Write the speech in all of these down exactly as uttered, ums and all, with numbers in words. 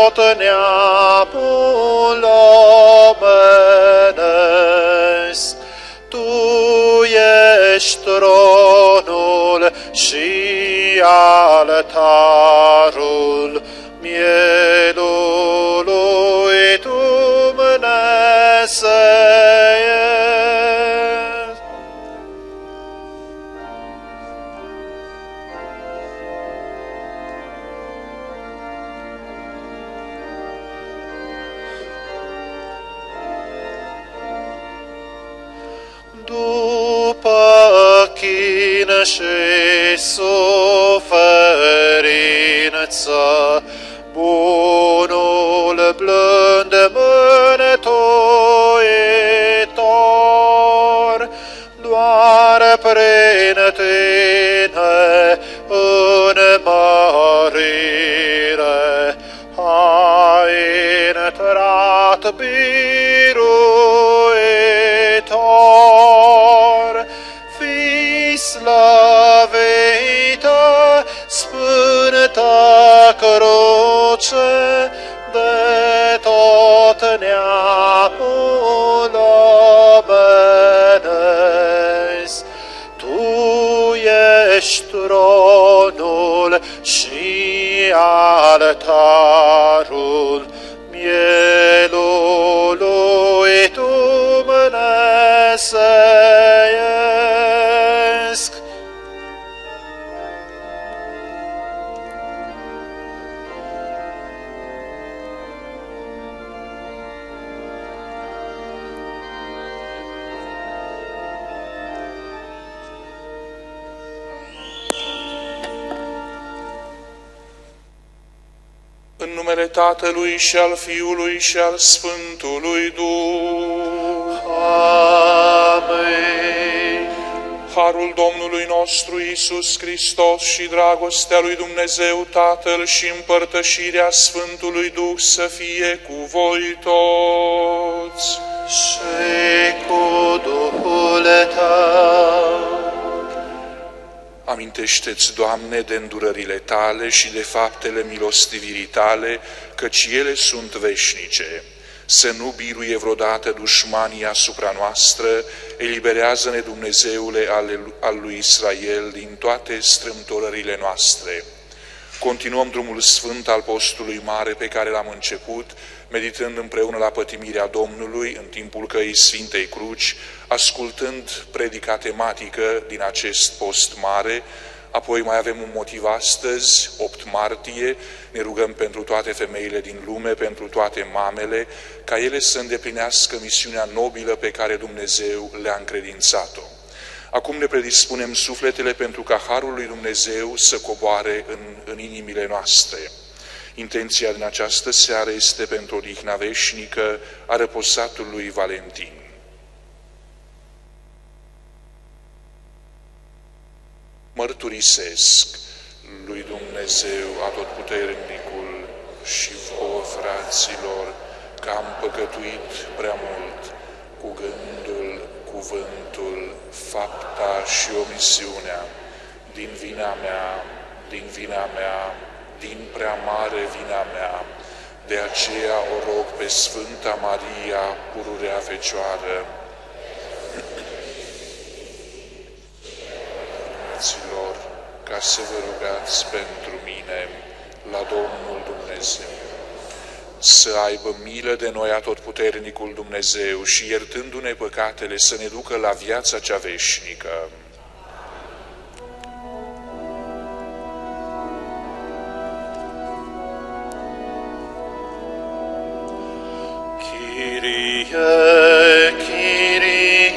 tot neamul omenesc. Tu ești tronul și altarul mielului Dumnezeiesc. După chin și suferință, bunul blând mântuitor, doar prin tine în mărire ai intrat biruitor. Fii slăvită, Sfântă Cruce, de tot neamul omenesc. Tu ești tronul și altarul mielului Dumnezeiesc. În numele Tatălui și al Fiului și al Sfântului Duh. Amin. Harul Domnului nostru Iisus Hristos și dragostea lui Dumnezeu Tatăl și împărtășirea Sfântului Duh să fie cu voi toți. Și cu Duhul tău. Amintește-ți, Doamne, de îndurările Tale și de faptele milostivirii Tale, căci ele sunt veșnice. Să nu biruie vreodată dușmanii asupra noastră, eliberează-ne, Dumnezeule, al lui Israel, din toate strâmtorările noastre. Continuăm drumul sfânt al postului mare pe care l-am început, meditând împreună la pătimirea Domnului în timpul căii Sfintei Cruci, ascultând predica tematică din acest post mare. Apoi mai avem un motiv astăzi, opt martie, ne rugăm pentru toate femeile din lume, pentru toate mamele, ca ele să îndeplinească misiunea nobilă pe care Dumnezeu le-a încredințat-o. Acum ne predispunem sufletele pentru ca Harul lui Dumnezeu să coboare în, în inimile noastre. Intenția din această seară este pentru odihna veșnică a răposatului Valentin. Mărturisesc lui Dumnezeu Atotputernicul și vouă, fraților, că am păcătuit prea mult cu gândul, cuvântul, fapta și omisiunea, din vina mea, din vina mea, din prea mare vina mea. De aceea o rog pe Sfânta Maria, pururea Fecioară, fraților, ca să vă rugați pentru mine la Domnul Dumnezeu, să aibă milă de noi Atotputernicul Dumnezeu și, iertându-ne păcatele, să ne ducă la viața cea veșnică. Kyrie, Kyrie,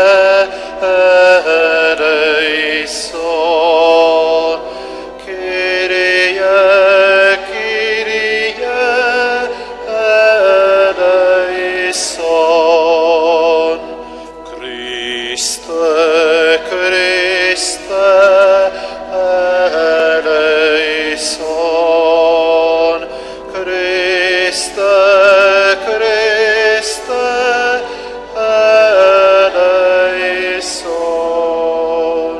eleison. Kyrie, Kyrie, eleison. Christe, Christe, eleison. Christe, Christe, eleison.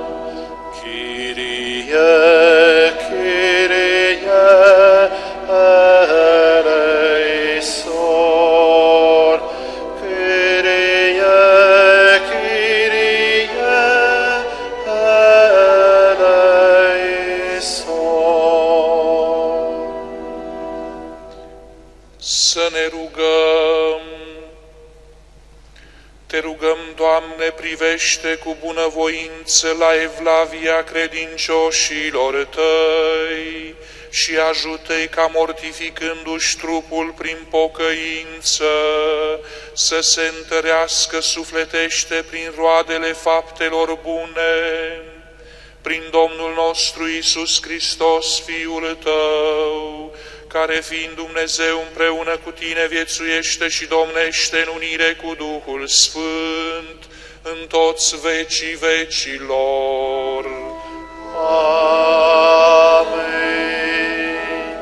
Kyrie, Kyrie, eleison. Să ne rugăm. Te rugăm, Doamne, privește cu bunăvoință la evlavia credincioșilor Tăi și ajută-i ca, mortificându-și trupul prin pocăință, să se întărească sufletește prin roadele faptelor bune. Prin Domnul nostru Iisus Hristos, Fiul Tău, care fiind Dumnezeu împreună cu Tine viețuiește și domnește în unire cu Duhul Sfânt, în toți vecii vecilor. Amen.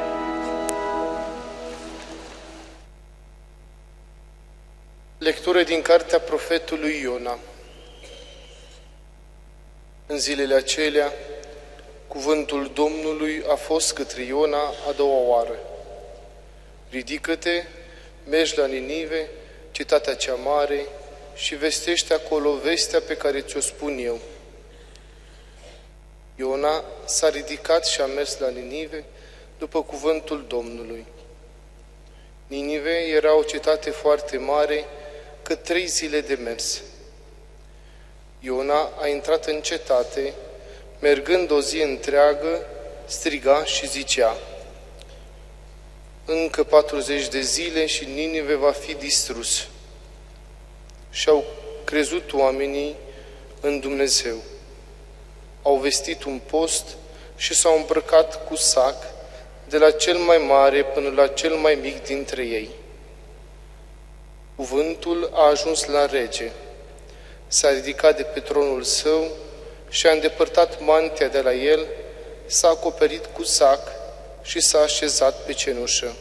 Lectură din cartea profetului Iona. În zilele acelea, cuvântul Domnului a fost către Iona a doua oară. Ridică-te, mergi la Ninive, cetatea cea mare, și vestește acolo vestea pe care ți-o spun eu. Iona s-a ridicat și a mers la Ninive după cuvântul Domnului. Ninive era o cetate foarte mare, cât trei zile de mers. Iona a intrat în cetate, mergând o zi întreagă, striga și zicea: încă patruzeci de zile și Ninive va fi distrus. Și-au crezut oamenii în Dumnezeu. Au vestit un post și s-au îmbrăcat cu sac, de la cel mai mare până la cel mai mic dintre ei. Cuvântul a ajuns la rege. S-a ridicat de pe tronul său și a îndepărtat mantia de la el, s-a acoperit cu sac și s-a așezat pe cenușă.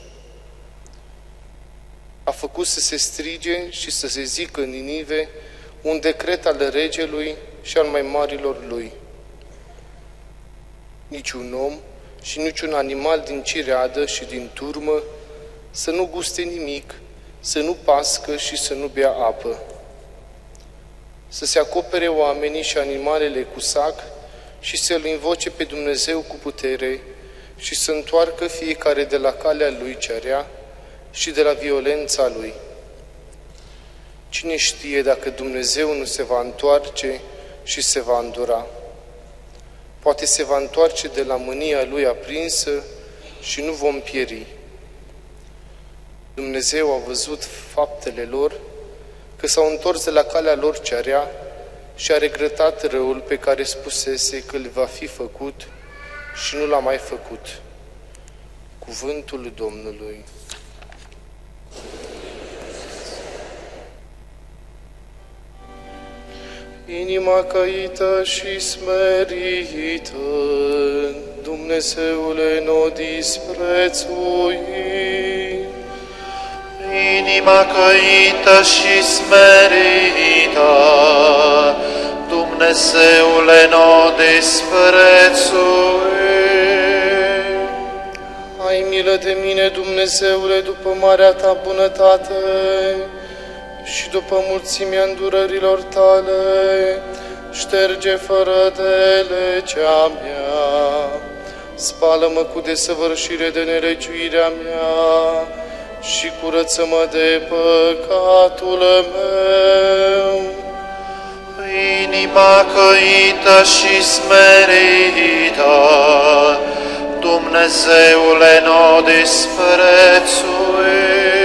A făcut să se strige și să se zică în Ninive un decret al regelui și al mai marilor lui. Niciun om și niciun animal din cireadă și din turmă să nu guste nimic, să nu pască și să nu bea apă. Să se acopere oamenii și animalele cu sac și să-L invoce pe Dumnezeu cu putere și să întoarcă fiecare de la calea lui cea rea și de la violența lui. Cine știe dacă Dumnezeu nu se va întoarce și se va îndura? Poate se va întoarce de la mânia lui aprinsă și nu vom pieri. Dumnezeu a văzut faptele lor, că s-au întors de la calea lor cea rea și a regretat răul pe care spusese că îl va fi făcut și nu l-a mai făcut. Cuvântul Domnului. Inima căită și smerită, Dumnezeule, n-o disprețui. Inima căită și smerită, Dumnezeule, n-o disprețui. Ai milă de mine, Dumnezeule, după marea ta bunătate și după mulțimea îndurărilor tale, șterge fără de legea mea, spală-mă cu desăvârșire de nelegiuirea mea și curăță-mă de păcatul meu. Inima căită și smerită, Dumnezeule, n-o disprețui.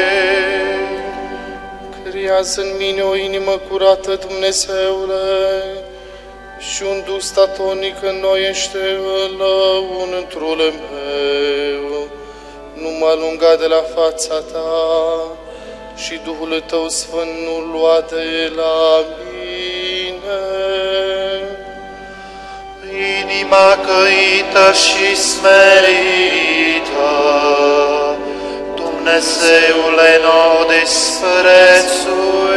Creează în mine o inimă curată, Dumnezeule, și un duh statornic înnoiește în lăuntrul meu. Nu mă alunga de la fața ta și Duhul tău Sfânt nu lua de la mine. Inima căită și smerită, Dumnezeule, n-o disprețui.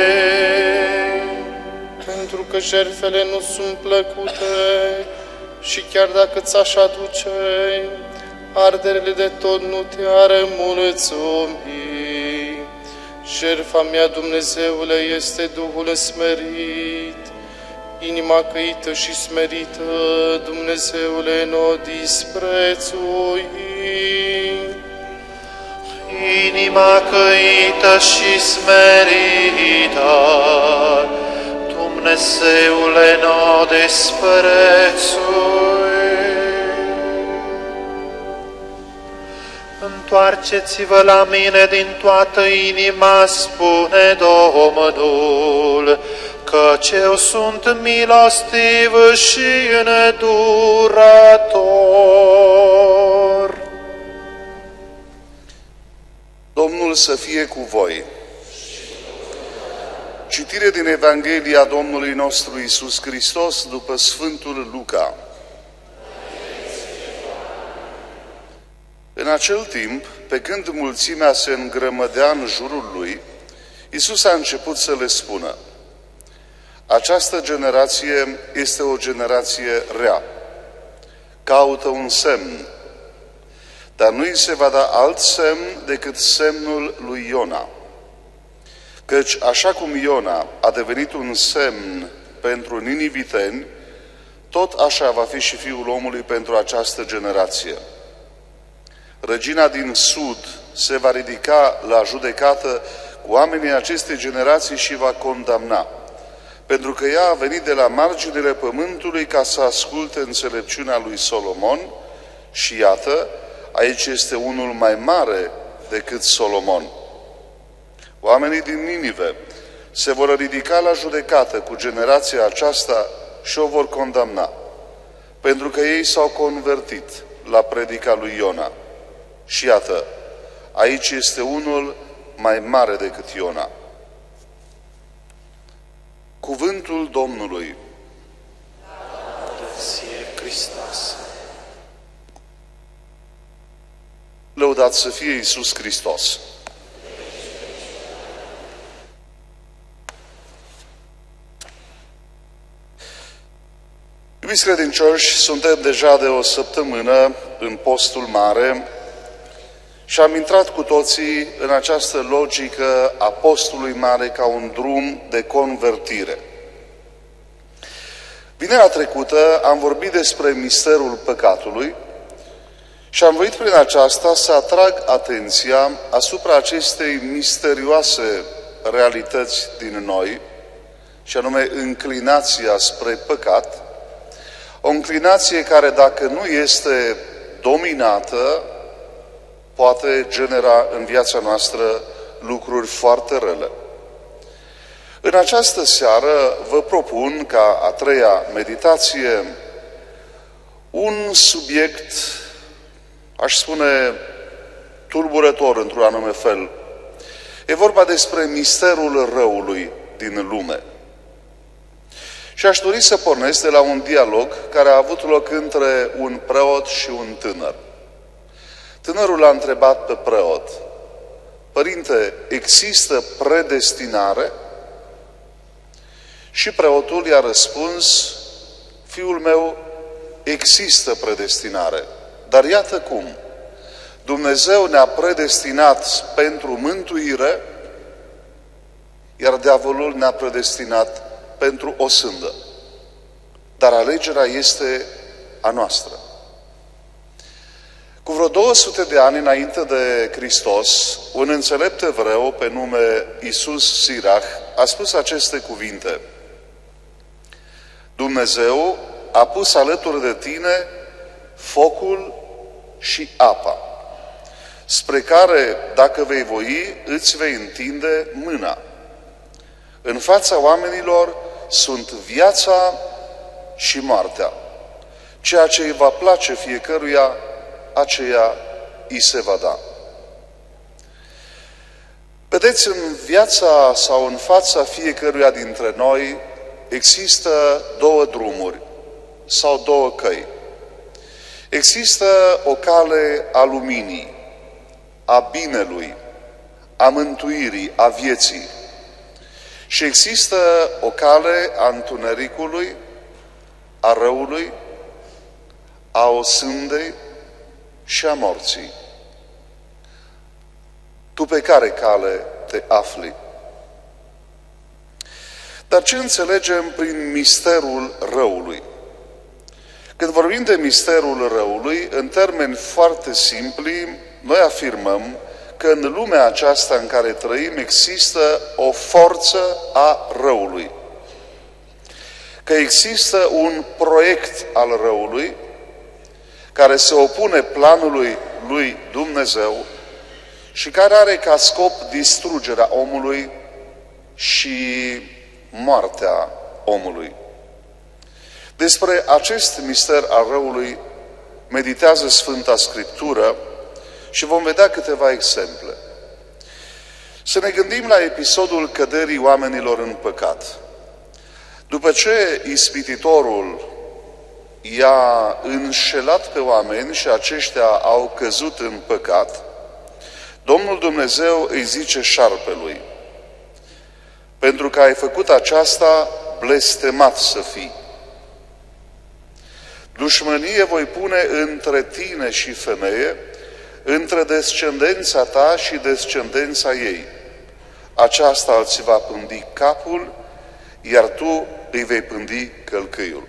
Pentru că jertfele nu sunt plăcute și chiar dacă ți-aș aduce, arderele de tot nu te-ar mulțumi. Jertfa mea, Dumnezeule, este Duhul smerit. Inima căită și smerită, Dumnezeule, n-o disprețui. inima căită și smerită, Dumnezeule, n-o desprețui. Întoarceți-vă la mine din toată inima, spune Domnul, căci eu sunt milostiv și îndurător. Domnul să fie cu voi. Citire din Evanghelia Domnului nostru Iisus Hristos după Sfântul Luca. În acel timp, pe când mulțimea se îngrămădea în jurul lui, Iisus a început să le spună: această generație este o generație rea. Caută un semn, dar nu îi se va da alt semn decât semnul lui Iona. Căci așa cum Iona a devenit un semn pentru niniviteni, tot așa va fi și Fiul omului pentru această generație. Regina din sud se va ridica la judecată cu oamenii acestei generații și va condamna, pentru că ea a venit de la marginile pământului ca să asculte înțelepciunea lui Solomon și iată, aici este unul mai mare decât Solomon. Oamenii din Ninive se vor ridica la judecată cu generația aceasta și o vor condamna, pentru că ei s-au convertit la predica lui Iona. Și iată, aici este unul mai mare decât Iona. Cuvântul Domnului. Hristos. Lăudat să fie Iisus Hristos. Iubiți credincioși, suntem deja de o săptămână în postul mare și am intrat cu toții în această logică a postului mare ca un drum de convertire. Vinerea trecută am vorbit despre misterul păcatului și am voit prin aceasta să atrag atenția asupra acestei misterioase realități din noi, și anume înclinația spre păcat, o înclinație care, dacă nu este dominată, poate genera în viața noastră lucruri foarte rele. În această seară vă propun, ca a treia meditație, un subiect, aș spune, tulburător într-un anume fel. E vorba despre misterul răului din lume. Și aș dori să pornesc de la un dialog care a avut loc între un preot și un tânăr. Tânărul l-a întrebat pe preot: părinte, există predestinare? Și preotul i-a răspuns: fiul meu, există predestinare, dar iată cum. Dumnezeu ne-a predestinat pentru mântuire, iar diavolul ne-a predestinat pentru o sândă. Dar alegerea este a noastră. Cu vreo două sute de ani înainte de Hristos, un înțelept evreu pe nume Isus Sirach a spus aceste cuvinte: Dumnezeu a pus alături de tine focul și apa, spre care, dacă vei voi, îți vei întinde mâna. În fața oamenilor sunt viața și moartea. Ceea ce îi va place fiecăruia, aceea îi se va da. Vedeți, în viața sau în fața fiecăruia dintre noi există două drumuri sau două căi. Există o cale a luminii, a binelui, a mântuirii, a vieții. Și există o cale a întunericului, a răului, a osândei și a morții. Tu pe care cale te afli? Dar ce înțelegem prin misterul răului? Când vorbim de misterul răului, în termeni foarte simpli, noi afirmăm că în lumea aceasta în care trăim există o forță a răului. Că există un proiect al răului care se opune planului lui Dumnezeu și care are ca scop distrugerea omului și moartea omului. Despre acest mister al răului meditează Sfânta Scriptură și vom vedea câteva exemple. Să ne gândim la episodul căderii oamenilor în păcat. După ce ispititorul i-a înșelat pe oameni și aceștia au căzut în păcat, Domnul Dumnezeu îi zice șarpelui: pentru că ai făcut aceasta, blestemat să fii. Dușmănie voi pune între tine și femeie, între descendența ta și descendența ei. Aceasta îți va pândi capul, iar tu îi vei pândi călcâiul.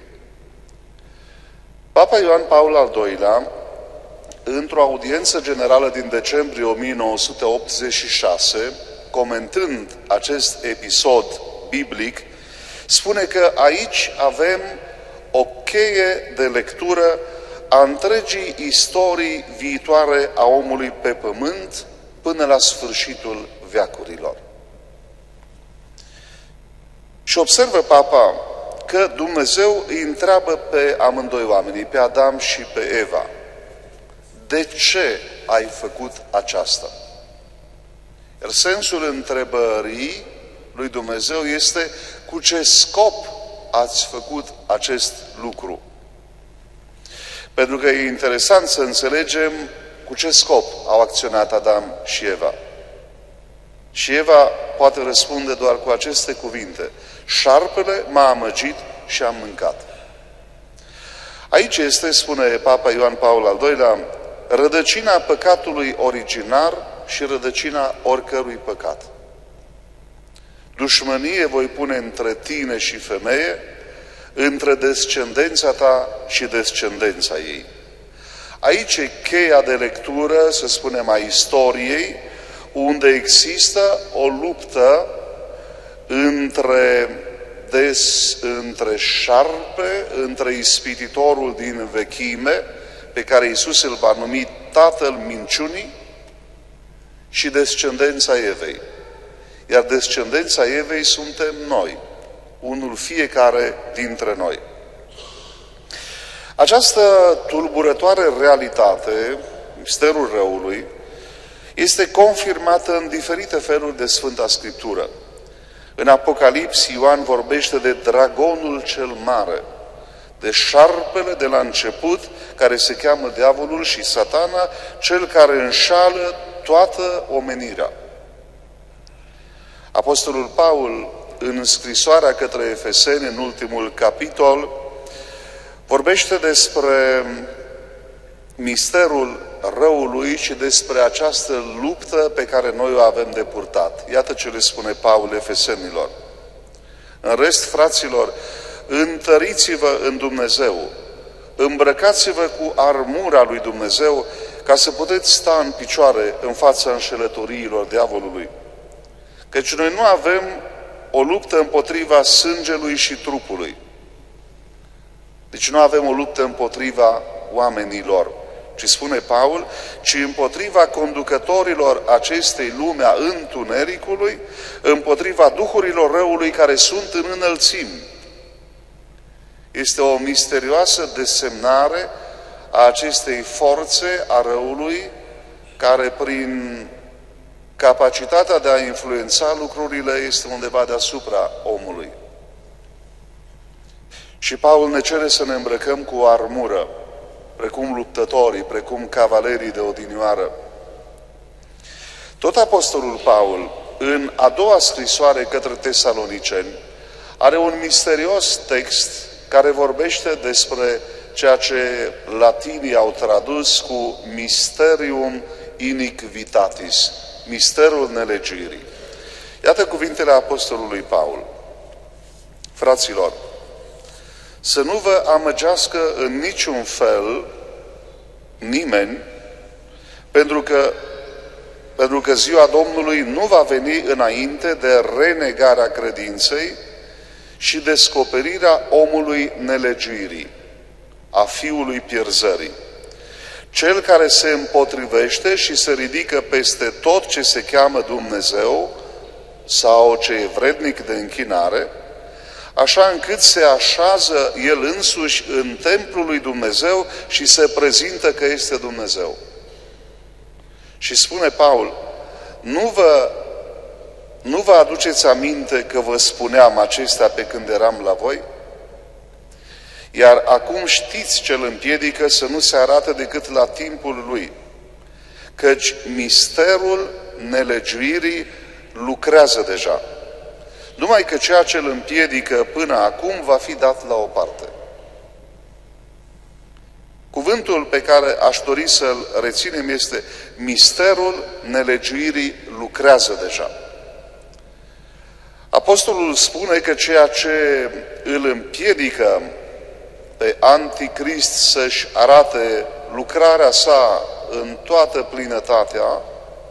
Papa Ioan Paul al doilea, într-o audiență generală din decembrie o mie nouă sute optzeci și șase, comentând acest episod biblic, spune că aici avem o cheie de lectură a întregii istorii viitoare a omului pe pământ până la sfârșitul veacurilor. Și observă Papa că Dumnezeu îi întreabă pe amândoi oamenii, pe Adam și pe Eva: de ce ai făcut aceasta? Iar sensul întrebării lui Dumnezeu este: cu ce scop ați făcut acest lucru? Pentru că e interesant să înțelegem cu ce scop au acționat Adam și Eva. Și Eva poate răspunde doar cu aceste cuvinte: șarpele m-a amăgit și am mâncat. Aici este, spune Papa Ioan Paul al doilea, rădăcina păcatului originar și rădăcina oricărui păcat. Dușmănie voi pune între tine și femeie, între descendența ta și descendența ei. Aici e cheia de lectură, să spunem, a istoriei, unde există o luptă între, des, între șarpe, între ispititorul din vechime, pe care Iisus îl va numi tatăl minciunii, și descendența Evei. Iar descendența Evei suntem noi, unul fiecare dintre noi. Această tulburătoare realitate, misterul răului, este confirmată în diferite feluri de Sfânta Scriptură. În Apocalips, Ioan vorbește de dragonul cel mare, de șarpele de la început, care se cheamă diavolul și Satana, cel care înșală toată omenirea. Apostolul Paul, în scrisoarea către Efeseni, în ultimul capitol, vorbește despre misterul răului și despre această luptă pe care noi o avem de purtat. Iată ce le spune Paul Efesenilor: în rest, fraților, întăriți-vă în Dumnezeu, îmbrăcați-vă cu armura lui Dumnezeu, ca să puteți sta în picioare în fața înșelătoriilor diavolului. Căci noi nu avem o luptă împotriva sângelui și trupului. Deci nu avem o luptă împotriva oamenilor, ci spune Paul, ci împotriva conducătorilor acestei lume a întunericului, împotriva duhurilor răului care sunt în înălțimi. Este o misterioasă desemnare a acestei forțe a răului, care prin capacitatea de a influența lucrurile este undeva deasupra omului. Și Paul ne cere să ne îmbrăcăm cu o armură, precum luptătorii, precum cavalerii de odinioară. Tot Apostolul Paul, în a doua scrisoare către Tesaloniceni, are un misterios text care vorbește despre ceea ce latinii au tradus cu mysterium iniquitatis, misterul nelegirii. Iată cuvintele Apostolului Paul: fraților, să nu vă amăgească în niciun fel nimeni, pentru că Pentru că ziua Domnului nu va veni înainte de renegarea credinței și descoperirea omului nelegiuirii, a fiului pierzării. Cel care se împotrivește și se ridică peste tot ce se cheamă Dumnezeu sau ce e vrednic de închinare, așa încât se așează el însuși în templul lui Dumnezeu și se prezintă că este Dumnezeu. Și spune Paul, nu vă, nu vă aduceți aminte că vă spuneam acestea pe când eram la voi? Iar acum știți ce îl împiedică să nu se arate decât la timpul lui, căci misterul nelegiuirii lucrează deja. Numai că ceea ce îl împiedică până acum va fi dat la o parte. Cuvântul pe care aș dori să-l reținem este misterul nelegiuirii lucrează deja. Apostolul spune că ceea ce îl împiedică pe Anticrist să-și arate lucrarea sa în toată plinătatea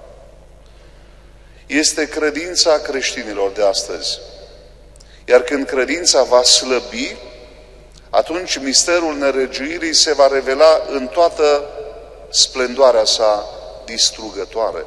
este credința creștinilor de astăzi. Iar când credința va slăbi, atunci misterul nelegiuirii se va revela în toată splendoarea sa distrugătoare.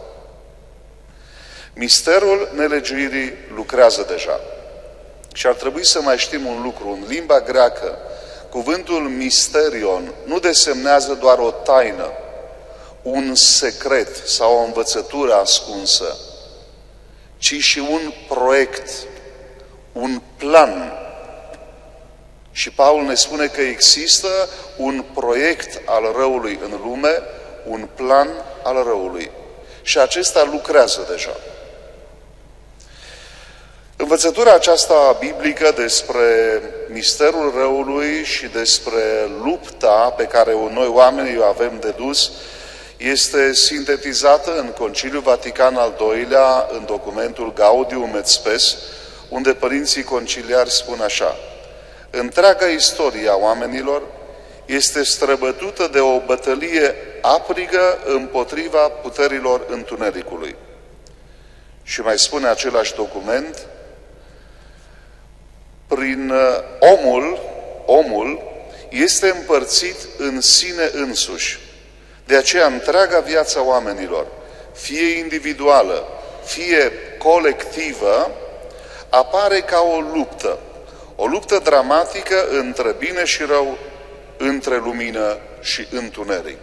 Misterul nelegiuirii lucrează deja. Și ar trebui să mai știm un lucru. În limba greacă, cuvântul misterion nu desemnează doar o taină, un secret sau o învățătură ascunsă, ci și un proiect, un plan. Și Paul ne spune că există un proiect al răului în lume, un plan al răului. Și acesta lucrează deja. Învățătura aceasta biblică despre misterul răului și despre lupta pe care noi oamenii o avem de dus este sintetizată în Conciliul Vatican al doilea, în documentul Gaudium et Spes, unde părinții conciliari spun așa: întreaga istorie a oamenilor este străbătută de o bătălie aprigă împotriva puterilor întunericului. Și mai spune același document, prin omul, omul este împărțit în sine însuși. De aceea întreaga viața oamenilor, fie individuală, fie colectivă, apare ca o luptă. O luptă dramatică între bine și rău, între lumină și întuneric.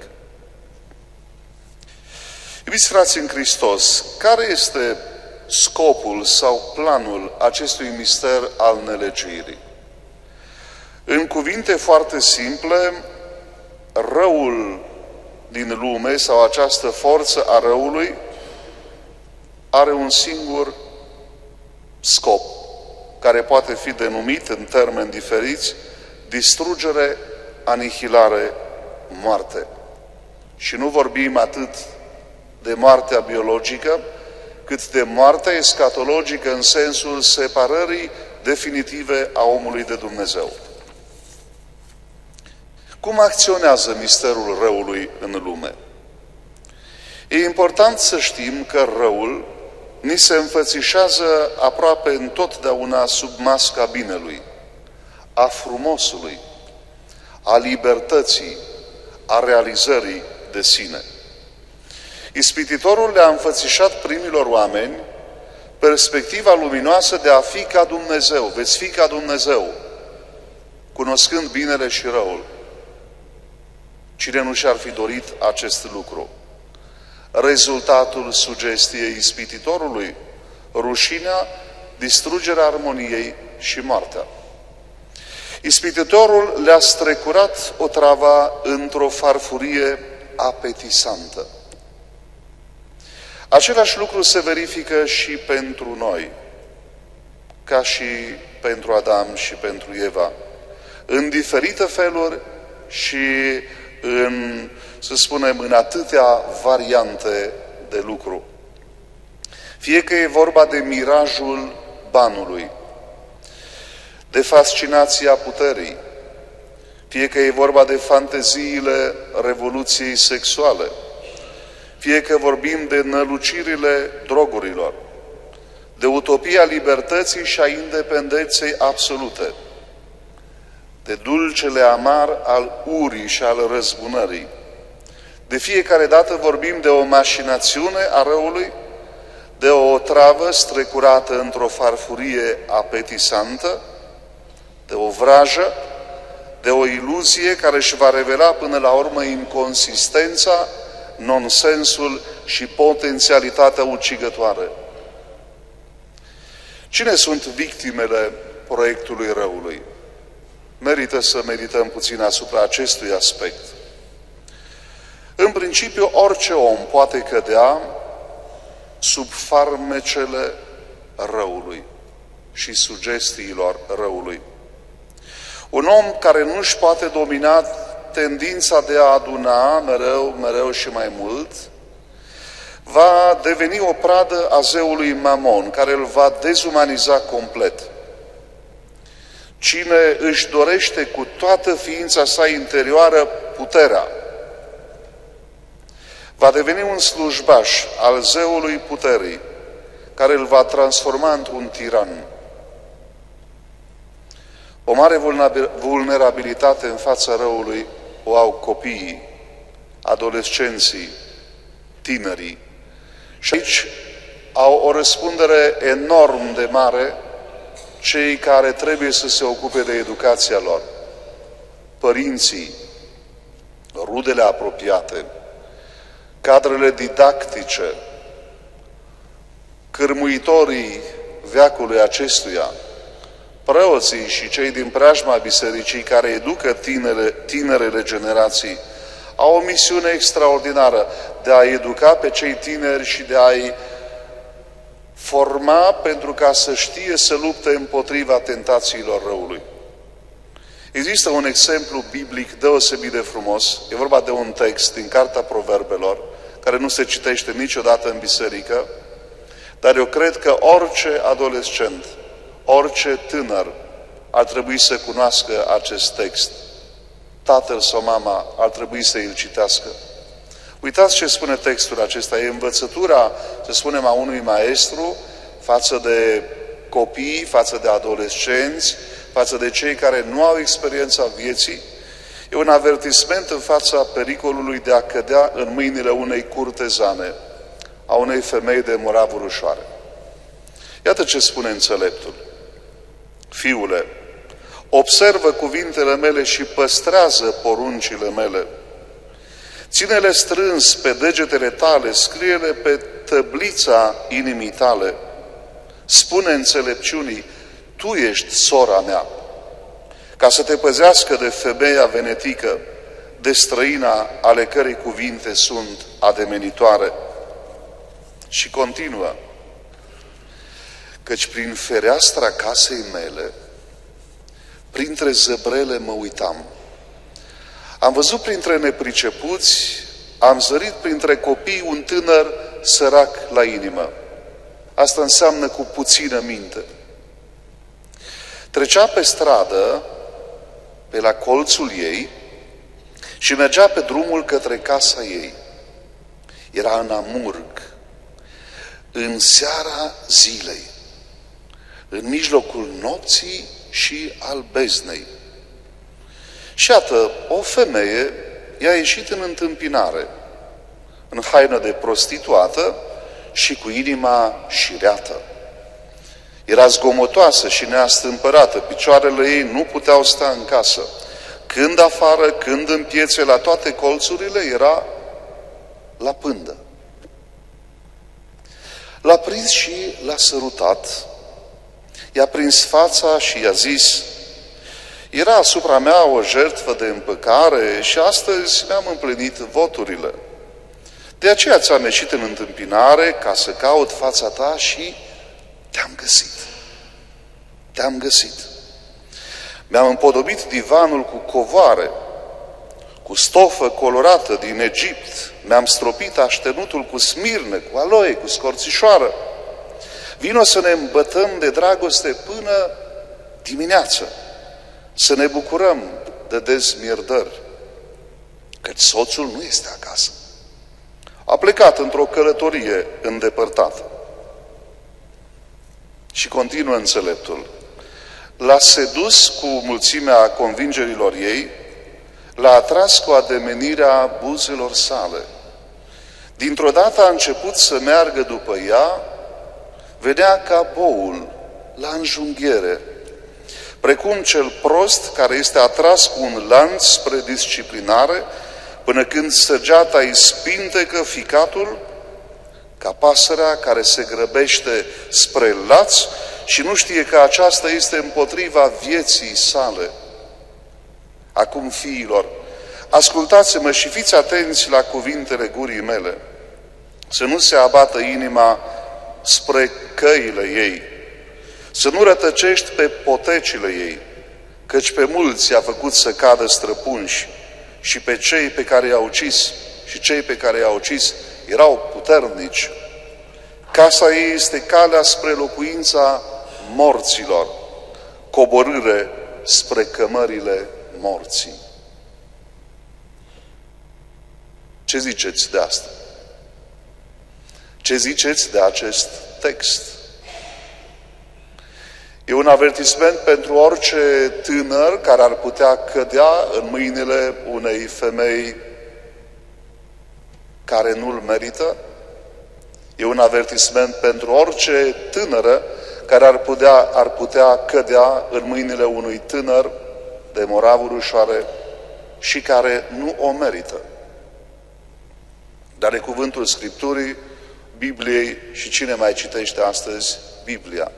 Iubiți frați în Hristos, care este scopul sau planul acestui mister al nelegiuirii? În cuvinte foarte simple, răul din lume sau această forță a răului are un singur scop, care poate fi denumit în termeni diferiți: distrugere, anihilare, moarte. Și nu vorbim atât de moartea biologică, cât de moartea escatologică în sensul separării definitive a omului de Dumnezeu. Cum acționează misterul răului în lume? E important să știm că răul ni se înfățișează aproape întotdeauna sub masca binelui, a frumosului, a libertății, a realizării de sine. Ispititorul le-a înfățișat primilor oameni perspectiva luminoasă de a fi ca Dumnezeu. Veți fi ca Dumnezeu, cunoscând binele și răul. Cine nu și-ar fi dorit acest lucru? Rezultatul sugestiei ispititorului: rușinea, distrugerea armoniei și moartea. Ispititorul le-a strecurat otrava într-o farfurie apetisantă. Același lucru se verifică și pentru noi, ca și pentru Adam și pentru Eva, în diferite feluri și în, să spunem, în atâtea variante de lucru. Fie că e vorba de mirajul banului, de fascinația puterii, fie că e vorba de fanteziile revoluției sexuale, fie că vorbim de nălucirile drogurilor, de utopia libertății și a independenței absolute, de dulcele amar al urii și al răzbunării. De fiecare dată vorbim de o mașinațiune a răului, de o otravă strecurată într-o farfurie apetisantă, de o vrajă, de o iluzie care își va revela până la urmă inconsistența, nonsensul și potențialitatea ucigătoare. Cine sunt victimele proiectului răului? Merită să medităm puțin asupra acestui aspect. În principiu, orice om poate cădea sub farmecele răului și sugestiilor răului. Un om care nu își poate domina tendința de a aduna mereu, mereu și mai mult, va deveni o pradă a zeului Mamon, care îl va dezumaniza complet. Cine își dorește cu toată ființa sa interioară puterea, va deveni un slujbaș al zeului puterii, care îl va transforma într-un tiran. O mare vulnerabilitate în fața răului o au copiii, adolescenții, tinerii. Și aici au o răspundere enorm de mare cei care trebuie să se ocupe de educația lor. Părinții, rudele apropiate, cadrele didactice, cârmuitorii veacului acestuia, preoții și cei din preajma bisericii care educă tinere, tinerele generații, au o misiune extraordinară de a educa pe cei tineri și de a-i forma pentru ca să știe să lupte împotriva tentațiilor răului. Există un exemplu biblic deosebit de frumos, e vorba de un text din Cartea Proverbelor, care nu se citește niciodată în biserică, dar eu cred că orice adolescent, orice tânăr ar trebui să cunoască acest text. Tatăl sau mama ar trebui să îl citească. Uitați ce spune textul acesta. E învățătura, să spunem, a unui maestru față de copii, față de adolescenți, față de cei care nu au experiența vieții. E un avertisment în fața pericolului de a cădea în mâinile unei curtezane, a unei femei de moravuri ușoare. Iată ce spune înțeleptul. Fiule, observă cuvintele mele și păstrează poruncile mele. Ține-le strâns pe degetele tale, scrie-le pe tăblița inimii tale. Spune înțelepciunii, tu ești sora mea, ca să te păzească de femeia venetică, de străina ale cărei cuvinte sunt ademenitoare. Și continuă, căci prin fereastra casei mele, printre zăbrele mă uitam. Am văzut printre nepricepuți, am zărit printre copii un tânăr sărac la inimă. Asta înseamnă cu puțină minte. Trecea pe stradă, pe la colțul ei, și mergea pe drumul către casa ei. Era în amurg, în seara zilei, în mijlocul nopții și al beznei. Și iată, o femeie i-a ieșit în întâmpinare, în haină de prostituată și cu inima șireată. Era zgomotoasă și neastâmpărată, picioarele ei nu puteau sta în casă. Când afară, când în piețe, la toate colțurile, era la pândă. L-a prins și l-a sărutat, i-a prins fața și i-a zis, era asupra mea o jertfă de împăcare și astăzi mi-am împlinit voturile. De aceea ți-am ieșit în întâmpinare ca să caut fața ta și te-am găsit. Te-am găsit. Mi-am împodobit divanul cu covoare, cu stofă colorată din Egipt. Mi-am stropit așternutul cu smirne, cu aloe, cu scorțișoară. Vino să ne îmbătăm de dragoste până dimineață, să ne bucurăm de dezmierdări, căci soțul nu este acasă. A plecat într-o călătorie îndepărtată. Și continuă înțeleptul. L-a sedus cu mulțimea convingerilor ei, l-a atras cu ademenirea buzelor sale. Dintr-o dată a început să meargă după ea, venea ca boul la înjunghiere, precum cel prost care este atras cu un lanț spre disciplinare, până când săgeata îi spintecă ficatul, ca pasărea care se grăbește spre laț și nu știe că aceasta este împotriva vieții sale. Acum, fiilor, ascultați-mă și fiți atenți la cuvintele gurii mele, să nu se abată inima spre căile ei, să nu rătăcești pe potecile ei, căci pe mulți a făcut să cadă străpunși și pe cei pe care i-a ucis, și cei pe care i-a ucis erau puternici. Casa ei este calea spre locuința morților, coborâre spre cămările morții. Ce ziceți de asta? Ce ziceți de acest text? E un avertisment pentru orice tânăr care ar putea cădea în mâinile unei femei care nu-l merită? E un avertisment pentru orice tânără care ar putea, ar putea cădea în mâinile unui tânăr de moravuri ușoare și care nu o merită. Dar e cuvântul Scripturii, Bibliei și cine mai citește astăzi Biblia.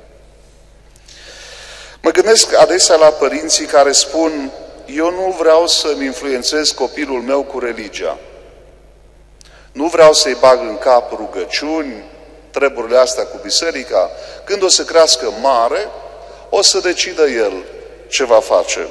Mă gândesc adesea la părinții care spun: eu nu vreau să-mi influențez copilul meu cu religia. Nu vreau să-i bag în cap rugăciuni, treburile astea cu biserica. Când o să crească mare, o să decidă el ce va face.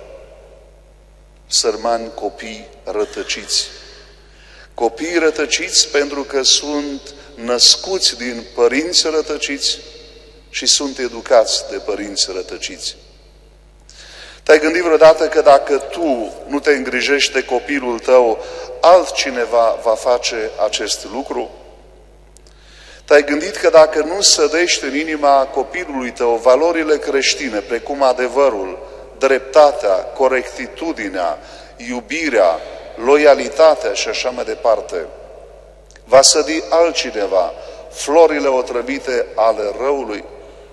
Sărmani copii rătăciți. Copii rătăciți pentru că sunt născuți din părinți rătăciți și sunt educați de părinți rătăciți. Te-ai gândit vreodată că dacă tu nu te îngrijești de copilul tău, altcineva va face acest lucru? Te-ai gândit că dacă nu sădești în inima copilului tău valorile creștine, precum adevărul, dreptatea, corectitudinea, iubirea, loialitatea și așa mai departe, va sădi altcineva florile otrăvite ale răului?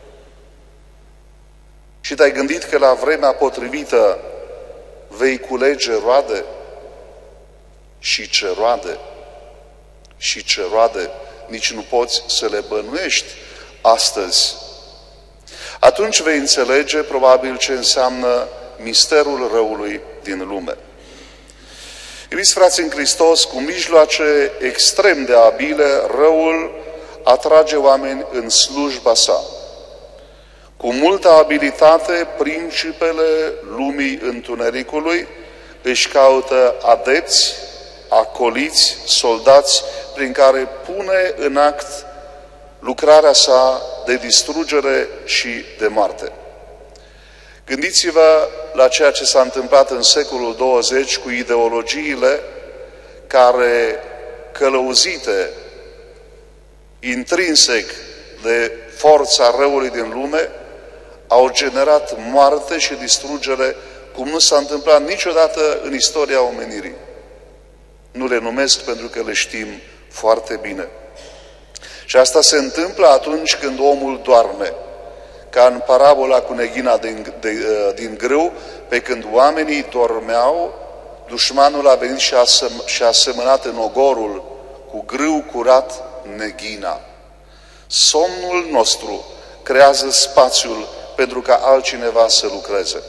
Și te-ai gândit că la vremea potrivită vei culege roade? Și ce roade? Și ce roade? Nici nu poți să le bănuiești astăzi. Atunci vei înțelege probabil ce înseamnă misterul răului din lume. Iubiți frați în Hristos, cu mijloace extrem de abile, răul atrage oameni în slujba sa. Cu multă abilitate, principele lumii întunericului își caută adepți, acoliți, soldați, prin care pune în act lucrarea sa de distrugere și de moarte. Gândiți-vă la ceea ce s-a întâmplat în secolul douăzeci cu ideologiile care, călăuzite intrinsec de forța răului din lume, au generat moarte și distrugere cum nu s-a întâmplat niciodată în istoria omenirii. Nu le numesc pentru că le știm foarte bine. Și asta se întâmplă atunci când omul doarme, ca în parabola cu neghina din, de, din grâu, pe când oamenii dormeau, dușmanul a venit și a, săm, și a semănat în ogorul cu grâu curat neghina. Somnul nostru creează spațiul pentru ca altcineva să lucreze.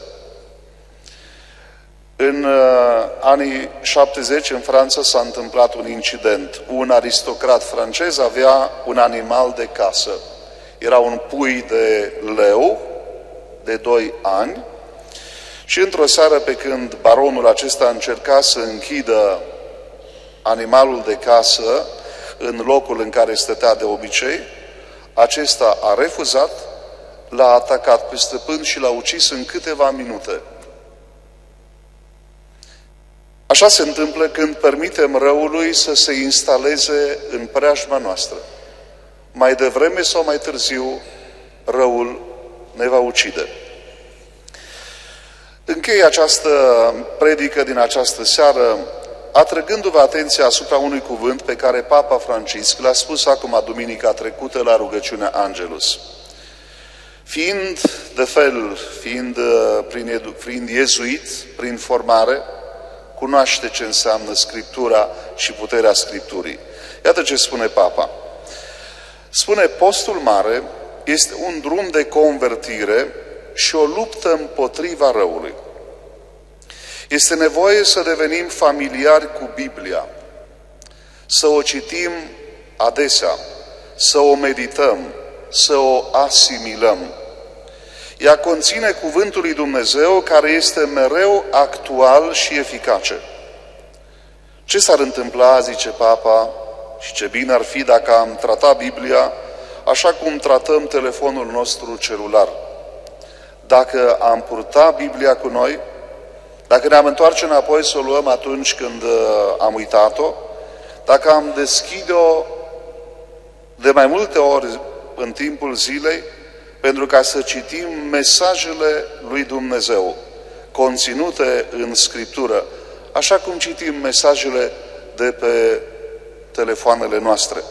În uh, anii șaptezeci, în Franța, s-a întâmplat un incident. Un aristocrat francez avea un animal de casă. Era un pui de leu de doi ani și într-o seară, pe când baronul acesta încerca să închidă animalul de casă în locul în care stătea de obicei, acesta a refuzat, l-a atacat pe stăpân și l-a ucis în câteva minute. Așa se întâmplă când permitem răului să se instaleze în preajma noastră. Mai devreme sau mai târziu, răul ne va ucide. Închei această predică din această seară atrăgându-vă atenția asupra unui cuvânt pe care Papa Francisc l-a spus acum duminica trecută la rugăciunea Angelus. Fiind de fel, fiind prin, prin iezuit, prin formare, cunoaște ce înseamnă Scriptura și puterea Scripturii. Iată ce spune Papa. Spune, postul mare este un drum de convertire și o luptă împotriva răului. Este nevoie să devenim familiari cu Biblia, să o citim adesea, să o medităm, să o asimilăm. Ea conține cuvântul lui Dumnezeu care este mereu actual și eficace. Ce s-ar întâmpla, zice Papa, și ce bine ar fi dacă am tratat Biblia așa cum tratăm telefonul nostru celular. Dacă am purta Biblia cu noi, dacă ne-am întoarce înapoi să o luăm atunci când am uitat-o, dacă am deschide-o de mai multe ori în timpul zilei, pentru ca să citim mesajele lui Dumnezeu conținute în Scriptură, așa cum citim mesajele de pe telefoanele noastre.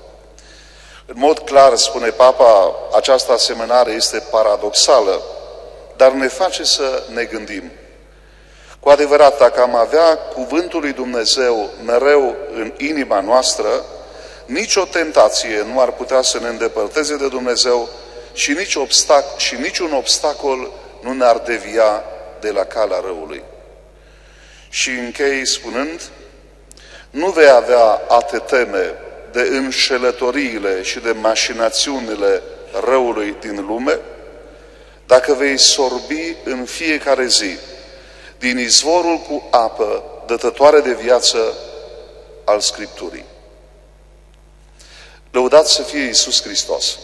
În mod clar, spune Papa, această asemănare este paradoxală, dar ne face să ne gândim. Cu adevărat, dacă am avea cuvântul lui Dumnezeu mereu în inima noastră, nicio tentație nu ar putea să ne îndepărteze de Dumnezeu și, nici obstac- și niciun obstacol nu ne-ar devia de la calea răului. Și închei spunând, nu vei avea a te teme de înșelătoriile și de mașinațiunile răului din lume, dacă vei sorbi în fiecare zi din izvorul cu apă dătătoare de viață al Scripturii. Lăudat să fie Iisus Hristos!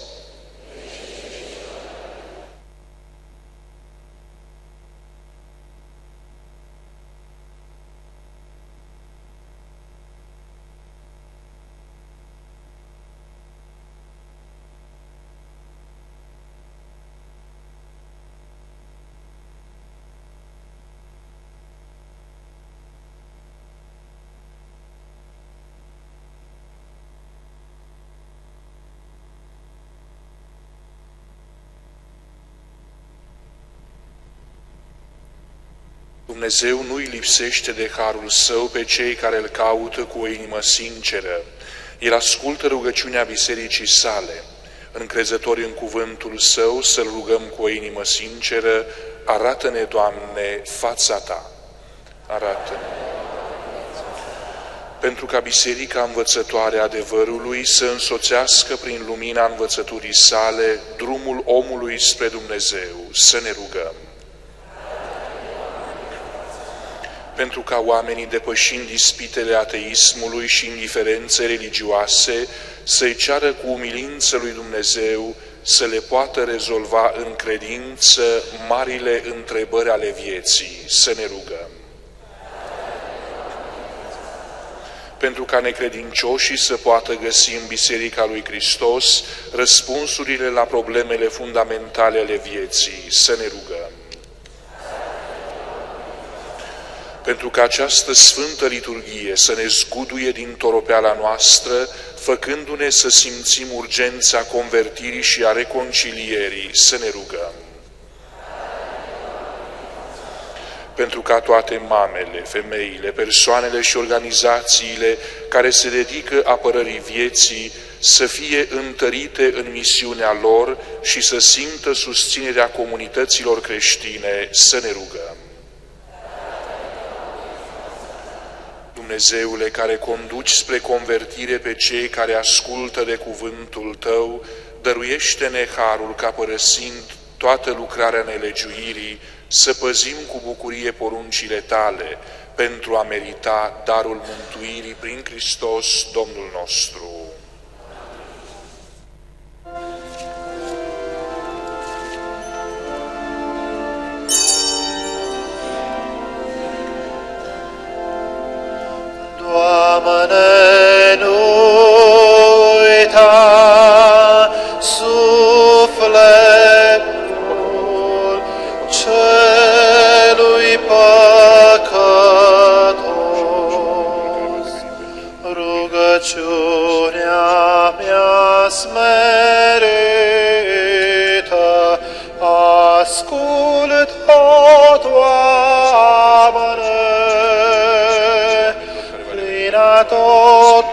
Dumnezeu nu îi lipsește de harul său pe cei care îl caută cu o inimă sinceră. El ascultă rugăciunea bisericii sale. Încrezători în cuvântul său, să-l rugăm cu o inimă sinceră, arată-ne, Doamne, fața ta. Arată-ne. Pentru ca biserica învățătoare a adevărului să însoțească prin lumina învățăturii sale drumul omului spre Dumnezeu, să ne rugăm. Pentru ca oamenii, depășind ispitele ateismului și indiferențe religioase, să-i ceară cu umilință lui Dumnezeu să le poată rezolva în credință marile întrebări ale vieții, să ne rugăm. Pentru ca necredincioșii să poată găsi în Biserica lui Hristos răspunsurile la problemele fundamentale ale vieții, să ne rugăm. Pentru că această sfântă liturghie să ne zguduie din toropeala noastră, făcându-ne să simțim urgența convertirii și a reconcilierii, să ne rugăm. Pentru ca toate mamele, femeile, persoanele și organizațiile care se dedică apărării vieții să fie întărite în misiunea lor și să simtă susținerea comunităților creștine, să ne rugăm. Dumnezeule, care conduci spre convertire pe cei care ascultă de cuvântul Tău, dăruiește-ne harul ca, părăsind toată lucrarea nelegiuirii, să păzim cu bucurie poruncile Tale, pentru a merita darul mântuirii prin Hristos, Domnul nostru. smerită, ascultă, Doamne, plina tot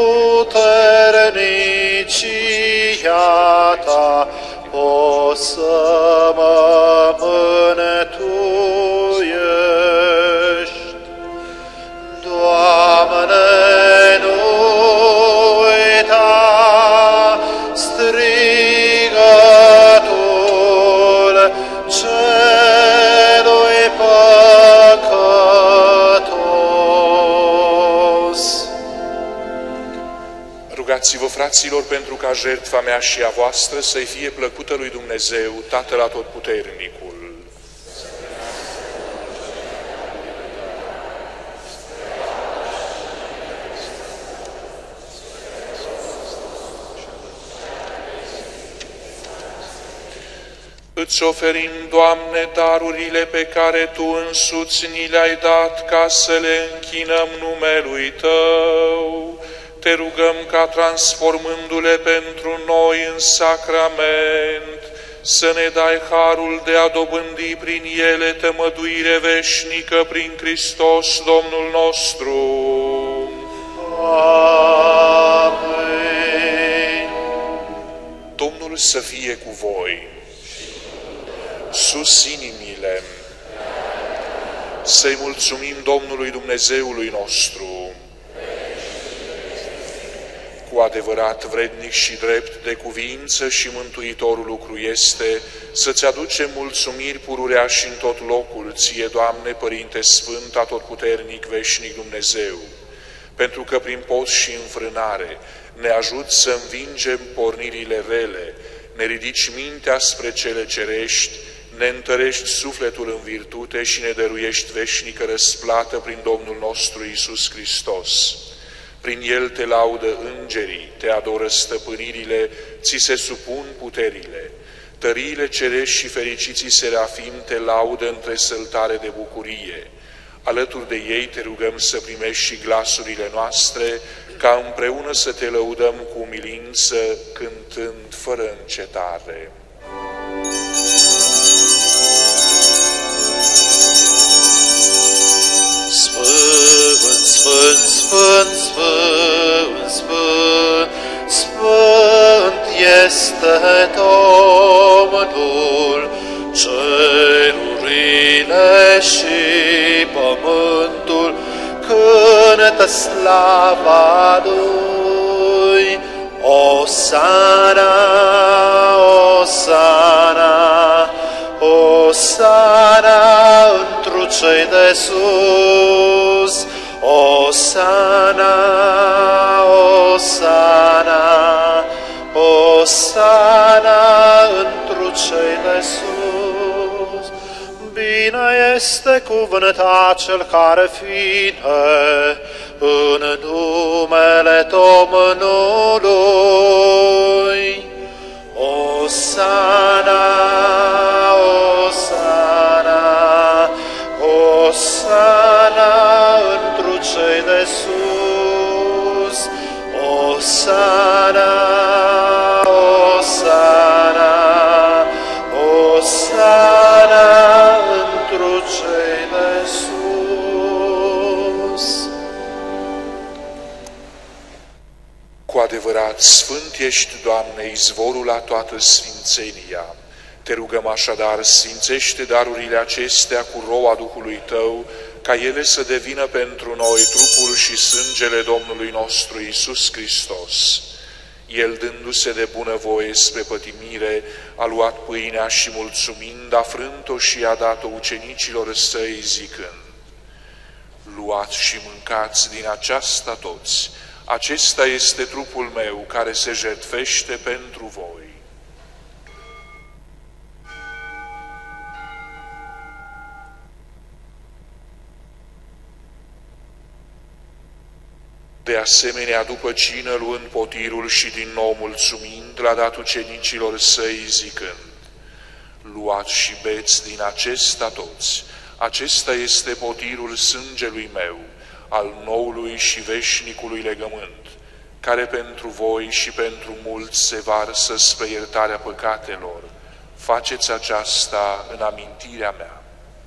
puternicia Ta, o să mă mântuiești. Doamne, nu uita strigătul celui păcătos. Rugați-vă, fraților, pentru ca jertfa mea și a voastră să-i fie plăcută lui Dumnezeu, Tatăl Atotputernicul. Îți oferim, Doamne, darurile pe care Tu însuți ni le-ai dat ca să le închinăm numelui Tău. Te rugăm ca, transformându-le pentru noi în sacrament, să ne dai harul de a dobândi prin ele tămăduire veșnică prin Hristos Domnul nostru. Amin. Domnul să fie cu voi. Sus inimile. Să-i mulțumim Domnului Dumnezeului nostru. Cu adevărat vrednic și drept de cuvință și mântuitorul lucru este să-ți aducem mulțumiri pururea și în tot locul, Ție, Doamne, Părinte Sfânt, Atotputernic, Veșnic Dumnezeu, pentru că prin post și înfrânare ne ajut să învingem pornirile rele, ne ridici mintea spre cele cerești, ne întărești sufletul în virtute și ne dăruiești veșnică răsplată prin Domnul nostru Iisus Hristos. Prin El te laudă îngerii, te adoră stăpânirile, ți se supun puterile. Tăriile cerești și fericiții serafim te laudă între săltare de bucurie. Alături de ei te rugăm să primești și glasurile noastre, ca împreună să te lăudăm cu umilință, cântând fără încetare. Sfânt, Sfânt, Sfânt, Sfânt, Sfânt, Sfânt este Domnul, cerurile și pământul cântă slava Lui. Osana, Osana, Osana întru cei de sus, Osana, Osana, Osana întru cei de sus. Bine este cuvântat cel care vine în numele Domnului. Osana, Osana, Osana întru cei de sus, Osana, Osana, Osana întru cei de sus. Cu adevărat, Sfânt ești, Doamne, izvorul la toată sfințenia. Te rugăm așadar, sfințește darurile acestea cu roa Duhului Tău, ca ele să devină pentru noi trupul și sângele Domnului nostru Iisus Hristos. El, dându-se de bunăvoie spre pătimire, a luat pâinea și mulțumind, a frânt-o și a dat-o ucenicilor săi, zicând: luați și mâncați din aceasta toți, acesta este trupul meu care se jertfește pentru voi. De asemenea, după cină, luând potirul și din nou mulțumind, l-a dat ucenicilor săi, zicând: luați și beți din acesta toți, acesta este potirul sângelui meu, al noului și veșnicului legământ, care pentru voi și pentru mulți se varsă spre iertarea păcatelor. Faceți aceasta în amintirea mea.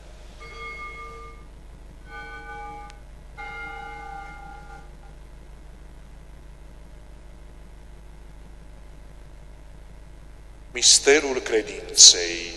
Misterul credinței.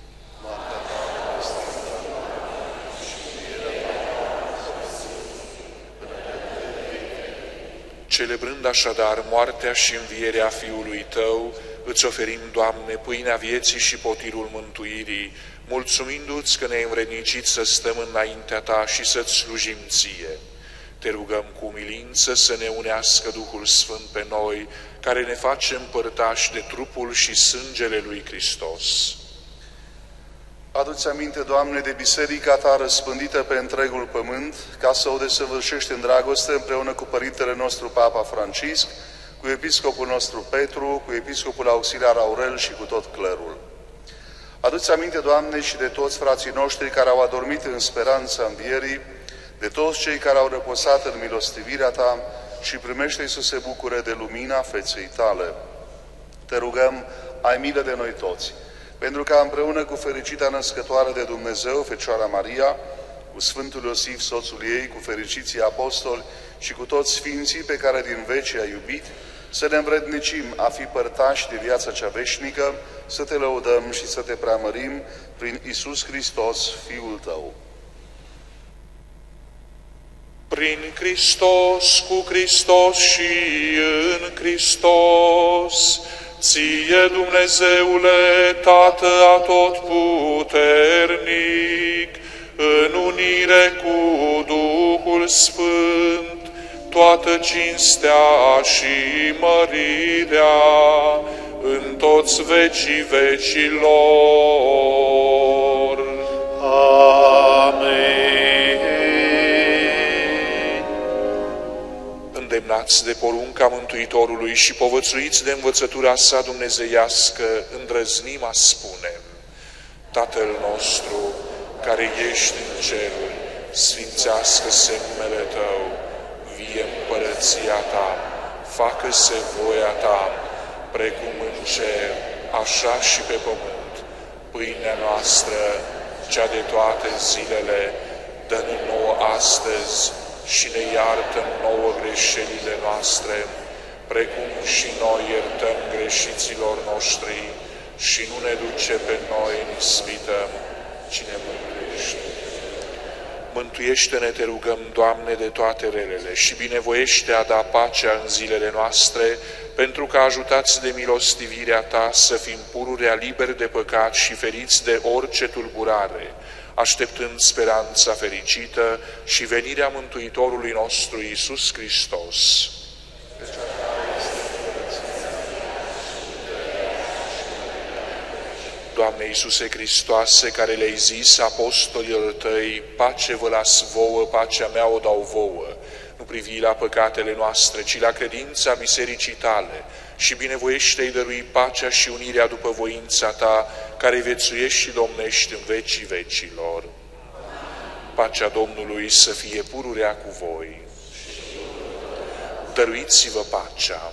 Celebrând așadar moartea și învierea Fiului Tău, îți oferim, Doamne, pâinea vieții și potirul mântuirii, mulțumindu-ți că ne-ai învrednicit să stăm înaintea Ta și să-ți slujim Ție. Te rugăm cu umilință să ne unească Duhul Sfânt pe noi, care ne face împărtași de trupul și sângele lui Hristos. Adu-ți aminte, Doamne, de biserica Ta răspândită pe întregul pământ, ca să o desăvârșești în dragoste împreună cu Părintele nostru Papa Francisc, cu Episcopul nostru Petru, cu Episcopul Auxiliar Aurel și cu tot clerul. Adu-ți aminte, Doamne, și de toți frații noștri care au adormit în speranța învierii, de toți cei care au răposat în milostivirea Ta și primește-i să se bucure de lumina feței Tale. Te rugăm, ai milă de noi toți, pentru ca împreună cu fericita născătoare de Dumnezeu, Fecioara Maria, cu Sfântul Iosif, soțul ei, cu fericiții apostoli și cu toți sfinții pe care din veci i-a iubit, să ne învrednicim a fi părtași de viața cea veșnică, să Te lăudăm și să Te preamărim prin Iisus Hristos, Fiul Tău. Prin Hristos, cu Hristos și în Hristos, Ție, Dumnezeule, Tată atotputernic, în unire cu Duhul Sfânt, toată cinstea și mărirea în toți vecii vecilor. Amen. Îndemnați de porunca Mântuitorului și povățuiți de învățătura sa dumnezeiască, îndrăznim a spune: Tatăl nostru, care ești în ceruri, sfințească-se numele Tău, vie împărăția Ta, facă-se voia Ta, precum în cer, așa și pe pământ. Pâinea noastră, cea de toate zilele, dă-ne nouă astăzi și ne iartă nouă greșelile noastre, precum și noi iertăm greșiților noștri, și nu ne duce pe noi în ispită, ci ne mântuiește. Mântuiește-ne, te rugăm, Doamne, de toate relele și binevoiește a da pacea în zilele noastre, pentru că ajutați de milostivirea Ta să fim pururea liberi de păcat și feriți de orice tulburare, așteptând speranța fericită și venirea Mântuitorului nostru Iisus Hristos. Doamne Iisuse Hristoase, care le-ai zis apostolilor Tăi, pace vă las vouă, pacea mea o dau vouă, nu privi la păcatele noastre, ci la credința bisericii Tale și binevoiește-i dărui pacea și unirea după voința Ta, care viețuiești și domnești în vecii vecilor. Pacea Domnului să fie pururea cu voi. Dăruiți-vă pacea.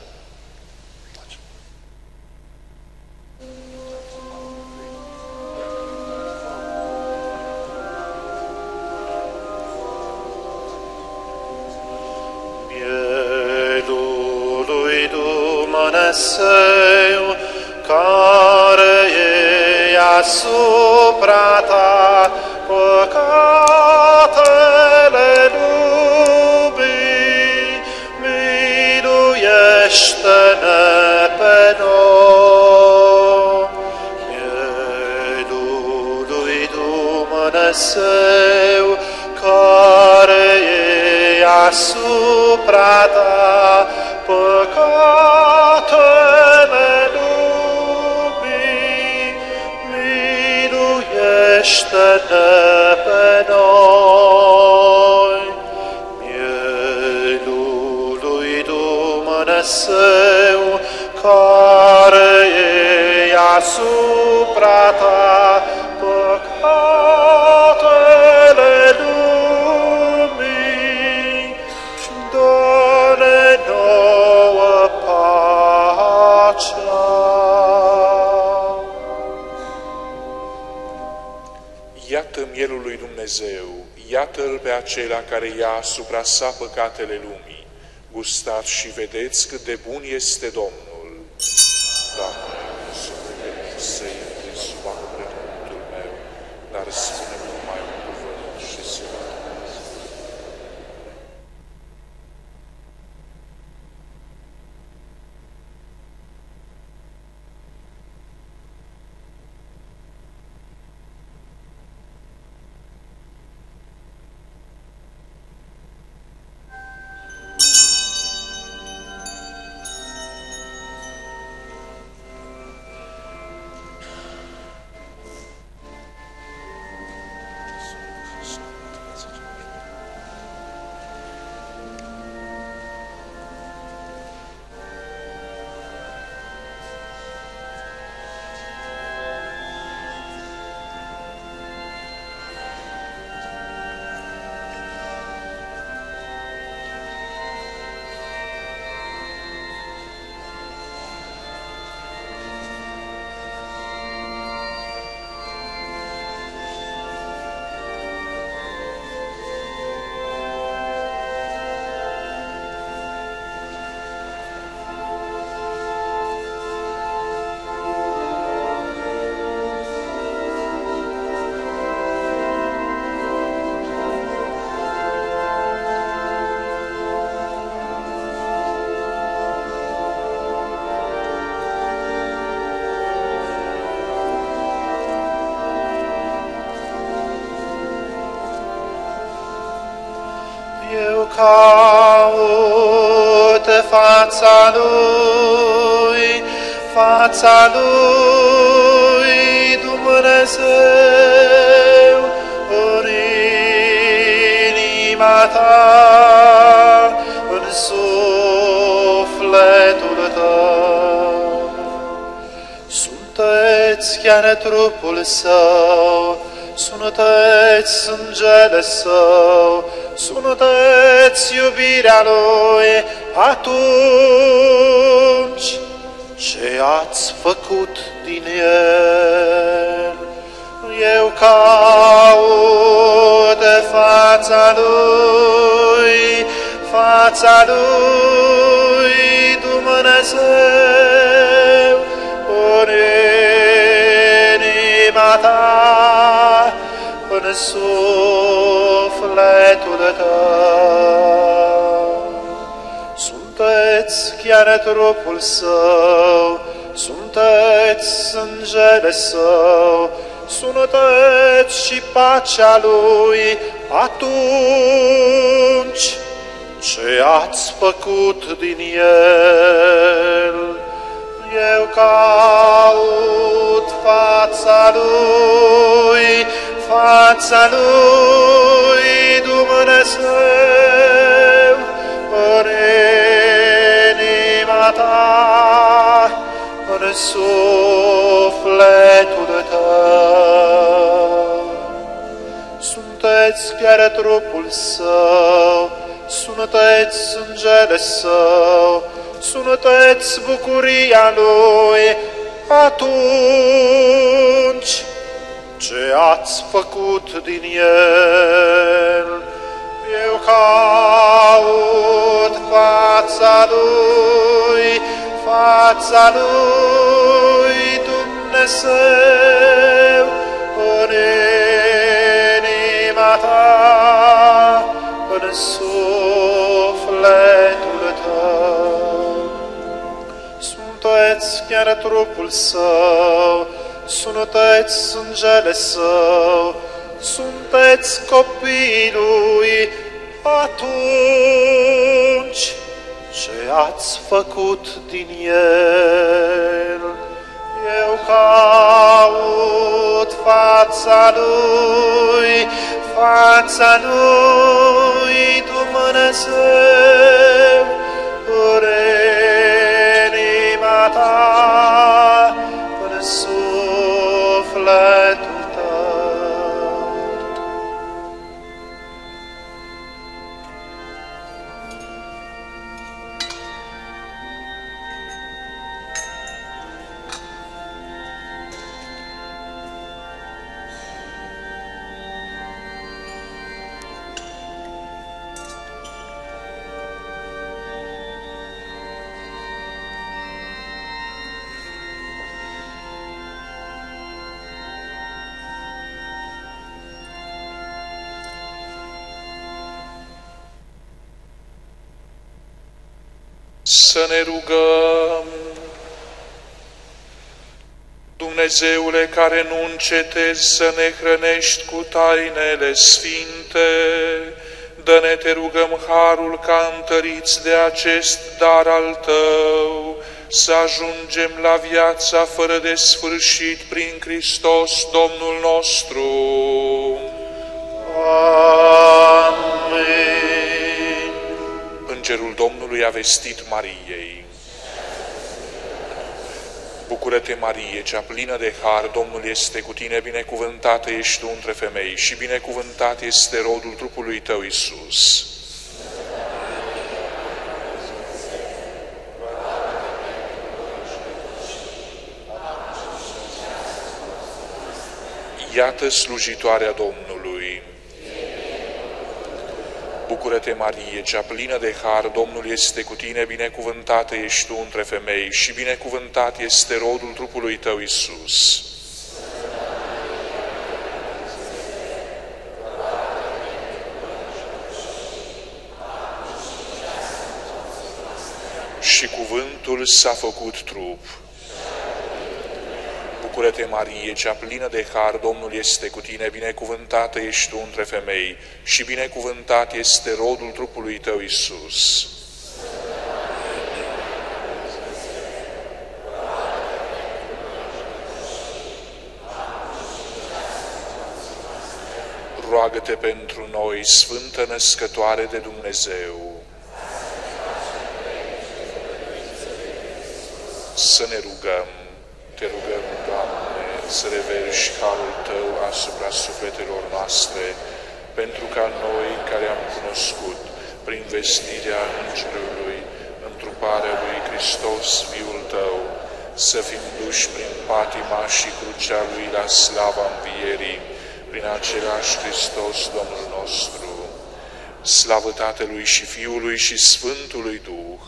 Dumnezeu, care e asupra Ta păcatele lumii, miluiește-ne pe noi. Mielul lui Dumnezeu, care e asupra Ta păcatele lumii, miluiește-ne pe noi. Mielul lui Dumnezeu, care e asupra Ta păcatele lumii, dă-ne nouă Iată mielul lui Dumnezeu, iată-l pe acela care ia asupra sa păcatele lumii. Gustați și vedeți cât de bun este Domnul. Doamne, să vedeți să intre sub acoperimentul meu, dar spune-mi numai un cuvânt și să vă Eu caut fața lui, fața lui Dumnezeu, în inima ta, în sufletul tău. Sunteți chiar trupul său, sunteți sângele său, sunteți iubirea lui, atunci ce ați făcut din el? Eu caut fața lui, fața lui Dumnezeu, în inima ta, în sufletul tău. Sunteți chiar trupul său, sunteți sângele său, sunteți și pacea lui, atunci ce ați făcut din el? Eu caut fața lui, fața lui Dumnezeu, în inima ta, în sufletul tău. Sunteți chiar trupul său, sunteți sângele său, sunteți bucuria lui, atunci ce ați făcut din el? Eu caut fața lui, fața lui Dumnezeu, în inima ta, în sufletul tău. Sunteți chiar trupul său, sunteți sângele său, sunteți copiii lui, atunci ce ați făcut din el? Eu caut fața lui, fața lui Dumnezeu, în inima ta, în sufletul tău. Să ne rugăm. Dumnezeule care nu încetezi să ne hrănești cu tainele sfinte, dă-ne, te rugăm, harul ca întăriți de acest dar al Tău, să ajungem la viața fără de sfârșit prin Hristos Domnul nostru. Amin. Îngerul Domnului a vestit Mariei: Bucură-te, Marie, cea plină de har, Domnul este cu tine, binecuvântată ești tu între femei și binecuvântat este rodul trupului tău, Iisus. Iată slujitoarea Domnului. Bucură-te, Marie, cea plină de har, Domnul este cu tine, binecuvântată ești tu între femei și binecuvântat este rodul trupului tău, Iisus. Și cuvântul s-a făcut trup. Bucură-te, Marie, cea plină de har, Domnul este cu tine, binecuvântată ești tu între femei și binecuvântat este rodul trupului tău, Iisus. Roagă-te pentru noi, Sfântă Născătoare de Dumnezeu. Să ne rugăm. Te rugăm, Doamne, să reverși harul Tău asupra sufletelor noastre, pentru ca noi, care am cunoscut, prin vestirea Îngerului, întruparea lui Hristos, Fiul Tău, să fim duși prin patima și crucea Lui la slava învierii, prin același Hristos, Domnul nostru. Slavă Tatălui și Fiului și Sfântului Duh!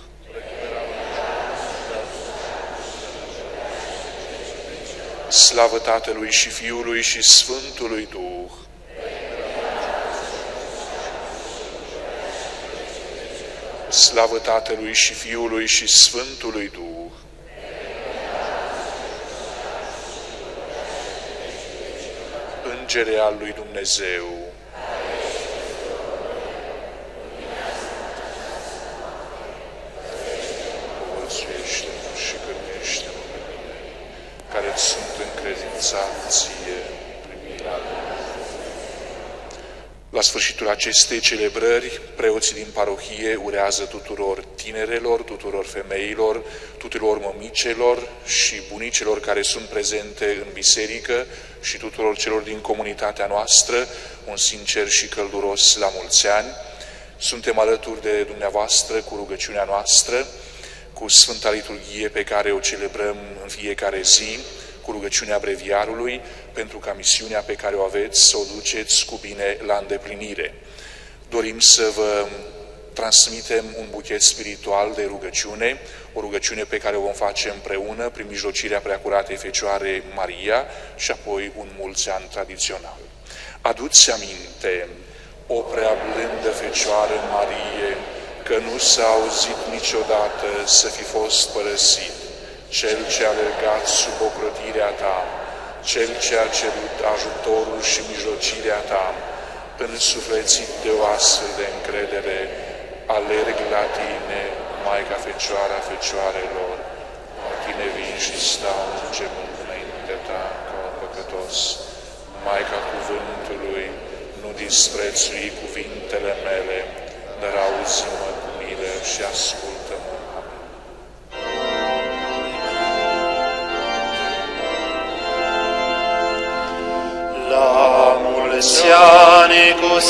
Slavă Tatălui și Fiului și Sfântului Duh! Slavă Tatălui și Fiului și Sfântului Duh! Îngere al lui Dumnezeu! Povățuiește-mă și cărmuiește-mă pe mine, care-ți sunt încredințat ție primirea. La sfârșitul acestei celebrări, preoții din parohie urează tuturor tinerelor, tuturor femeilor, tuturor mămicelor și bunicelor care sunt prezente în biserică și tuturor celor din comunitatea noastră un sincer și călduros la mulți ani. Suntem alături de dumneavoastră cu rugăciunea noastră, cu Sfânta Liturghie pe care o celebrăm în fiecare zi, cu rugăciunea breviarului, pentru ca misiunea pe care o aveți să o duceți cu bine la îndeplinire. Dorim să vă transmitem un buchet spiritual de rugăciune, o rugăciune pe care o vom face împreună prin mijlocirea Preacuratei Fecioare Maria și apoi un mulți ani tradițional. Aduți aminte, o prea blândă Fecioară Marie, că nu s-a auzit niciodată să fi fost părăsit, Cel ce a alergat sub ocrotirea ta, Cel ce a cerut ajutorul și mijlocirea ta, însuflețit de o astfel de încredere, alerg la tine, Maica Fecioara Fecioarelor, la tine vin și stau începând înaintea ta ca un păcătos. Maica Cuvântului, nu disprețui cuvintele mele, dar auzi-mă cu milă și ascultă-mă. La mulți ani cu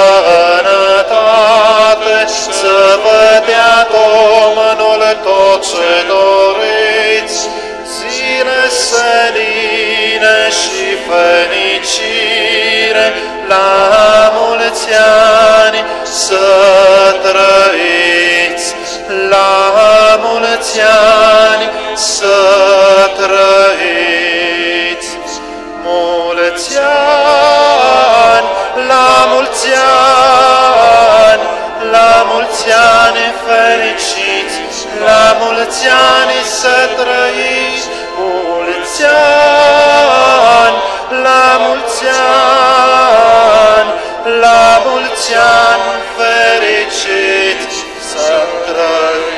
sănătate, să vă dea Domnul tot ce doriți, zile seline și fericire, la mulți ani să trăiți, la mulți ani să trăiți. Mulți ani, la mulți ani, la mulți ani fericiți, la să trăiți, mulți ani, la mulți ani, la mulți ani fericiți să trăiți.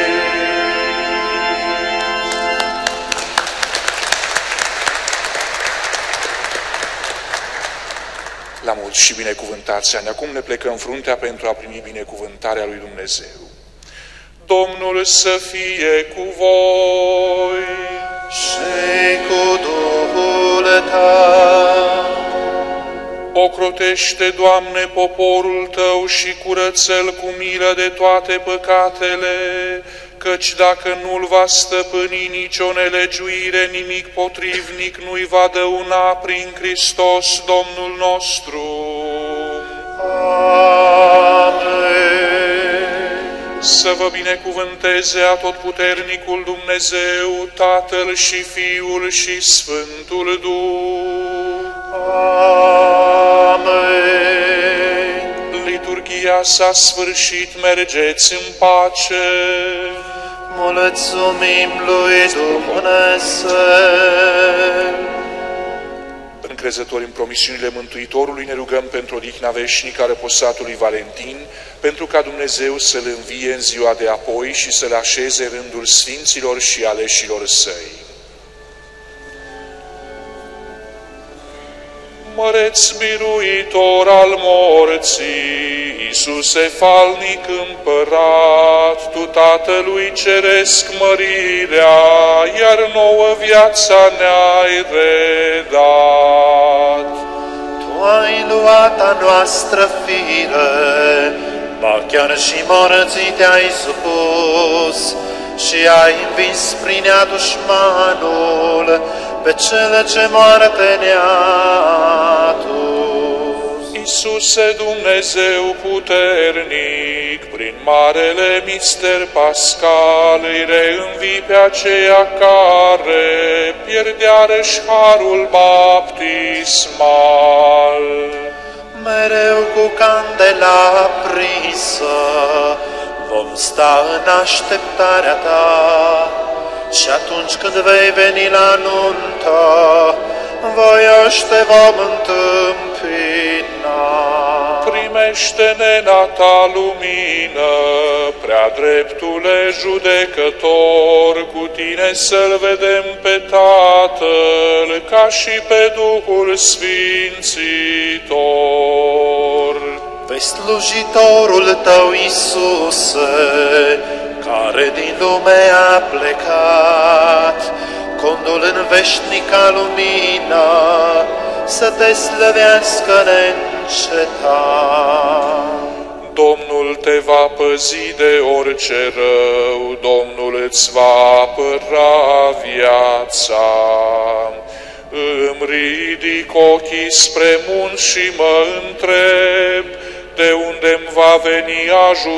La mulți și binecuvântați ani. Acum ne plecăm fruntea pentru a primi binecuvântarea lui Dumnezeu. Domnul să fie cu voi și cu Duhul tău. Ocrotește, Doamne, poporul Tău și curăță-l cu milă de toate păcatele, căci dacă nu-l va stăpâni nicio nelegiuire, nimic potrivnic nu-i va dăuna prin Hristos Domnul nostru. Amen. Să vă binecuvânteze atotputernicul Dumnezeu, Tatăl și Fiul și Sfântul Duh. Amen. Liturghia s-a sfârșit, mergeți în pace. Mulțumim lui Dumnezeu. Încrezători în promisiunile Mântuitorului, ne rugăm pentru odihna veșnică a răposatului Valentin, pentru ca Dumnezeu să-l învie în ziua de apoi și să-l așeze în rândul sfinților și aleșilor săi. Măreț biruitor al morții, Iisuse falnic împărat, Tu Tatălui Ceresc mărirea, iar nouă viața ne-ai redat. Tu ai luat a noastră fire, ba chiar și morții te-ai supus, și ai învins prin ea dușmanul, pe cele ce moarte ne-a dus. Iisuse Dumnezeu puternic, prin marele mister pascal, îi reînvii pe aceia care pierdeară-și harul baptismal. Mereu cu candela aprinsă vom sta în așteptarea ta, și atunci când vei veni la nuntă, voioși te vom întâmpina. Primește-ne în a ta lumină, prea dreptule judecător, cu tine să-L vedem pe Tatăl, ca și pe Duhul Sfințitor. Pe slujitorul tău, Iisuse, care din lume a plecat, condul în veșnica lumină, să te slăvească neîncetat. Domnul te va păzi de orice rău, Domnul îți va apăra viața. Îmi ridic ochii spre munți și mă întreb, de unde-mi va veni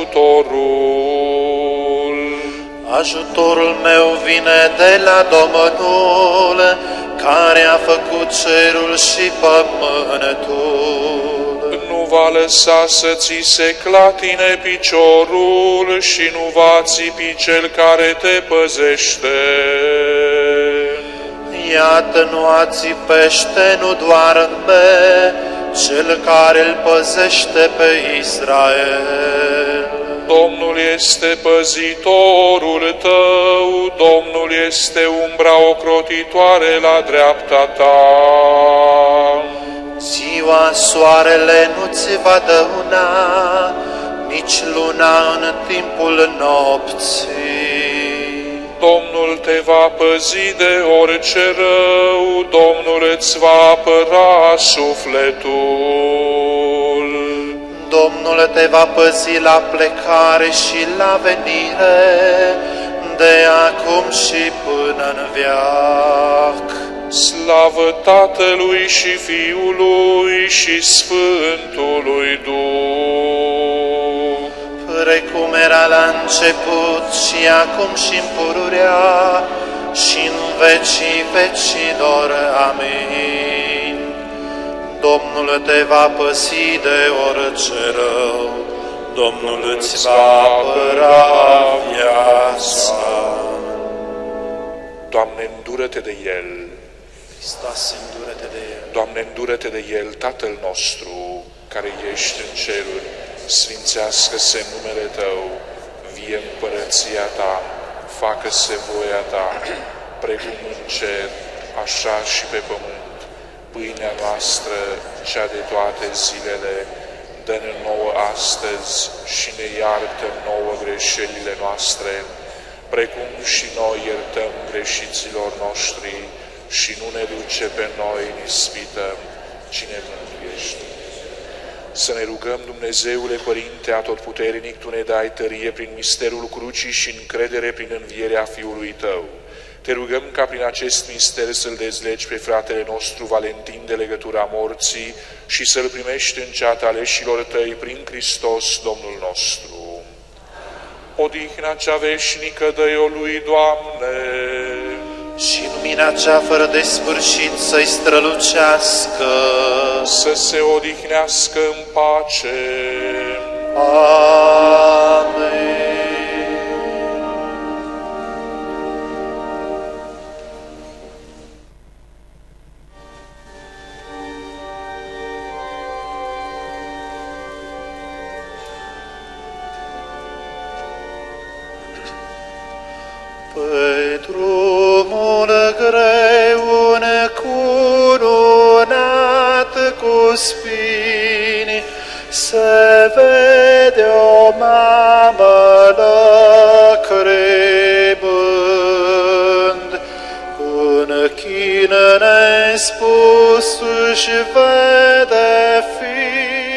ajutorul? Ajutorul meu vine de la Domnul, care a făcut cerul și pământul. Nu va lăsa să ți se clatine piciorul și nu va țipi cel care te păzește. Iată, nu ațipește, nu doarme, cel care îl păzește pe Israel. Domnul este păzitorul tău, Domnul este umbra ocrotitoare la dreapta ta. Ziua soarele nu ți va dăuna, nici luna în timpul nopții. Domnul te va păzi de orice rău, Domnul îți va apăra sufletul. Domnul te va păzi la plecare și la venire, de acum și până în veac. Slavă Tatălui și Fiului și Sfântului Duh, precum era la început și acum și în pururea și în vecii vecilor. Amin. Domnul te va păzi de orice rău, Domnul îți va apăra viața. Doamne, îndură-te de El. Hristoase, îndură-te de El. Doamne, îndură-te de El, Tatăl nostru, care ești în ceruri, sfințească-se numele Tău, vie împărăția Ta, facă-se voia Ta, precum în cer, așa și pe pământ. Pâinea noastră, cea de toate zilele, dă-ne nouă astăzi și ne iartă nouă greșelile noastre, precum și noi iertăm greșiților noștri, și nu ne duce pe noi în ispită, ci ne mântuiește. Să ne rugăm, Dumnezeule Părinte Atotputernic, Tu ne dai tărie prin misterul crucii și încredere prin învierea Fiului Tău. Te rugăm ca prin acest mister să-l dezlegi pe fratele nostru Valentin de legătura morții și să-l primești în ceata aleșilor Tăi prin Hristos Domnul nostru. Odihna cea veșnică dă-i-o lui, Doamne, și lumina cea fără de sfârșit să-i strălucească. Să se odihnească în pace. Amen. Pe drumul greu necununat cu spini, se vede o mamă lăcrimând. În chin nespus își vede fiul